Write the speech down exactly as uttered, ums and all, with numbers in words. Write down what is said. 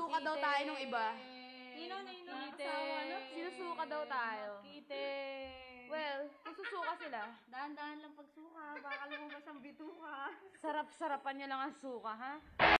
Sinusuka daw tayo nung iba. Nino, Nino. Kite. Sinusuka daw tayo. Kite. Well, kung susuka sila. Dahan-dahan lang pagsuka. Baka lumabas ang bituka. Sarap-sarapan nyo lang ang suka, ha?